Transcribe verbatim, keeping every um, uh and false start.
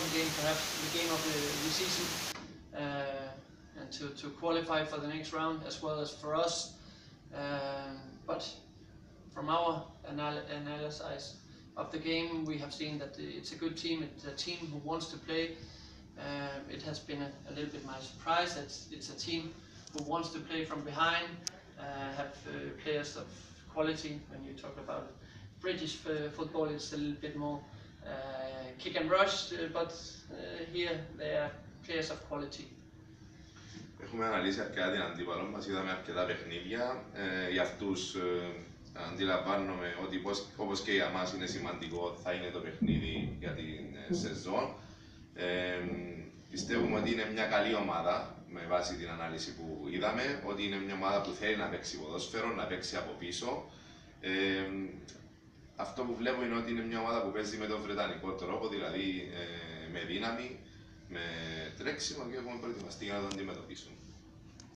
game, perhaps the game of the, the season, uh, and to, to qualify for the next round as well as for us. Uh, but from our anal analysis of the game, we have seen that it's a good team. It's a team who wants to play. Uh, it has been a, a little bit my surprise that it's a team who wants to play from behind, uh, have uh, players of quality. When you talk about British uh, football, it's a little bit more uh, kick and rush, uh, but uh, here they are players of quality. Έχουμε αναλύσει αρκετά την αντίπαλο μας, είδαμε αρκετά παιχνίδια. Ε, για αυτούς ε, αντιλαμβάνομαι ότι πως, όπως και για μας είναι σημαντικό θα είναι το παιχνίδι για την ε, σεζόν. Ε, πιστεύουμε ότι είναι μια καλή ομάδα με βάση την ανάλυση που είδαμε, ότι είναι μια ομάδα που θέλει να παίξει ποδόσφαιρο, να παίξει από πίσω. Ε, αυτό που βλέπω είναι ότι είναι μια ομάδα που παίζει με τον βρετανικό τρόπο, δηλαδή ε, με δύναμη, με τρέξιμο και έχουμε προετοιμαστεί για να το αντιμετωπίσουμε.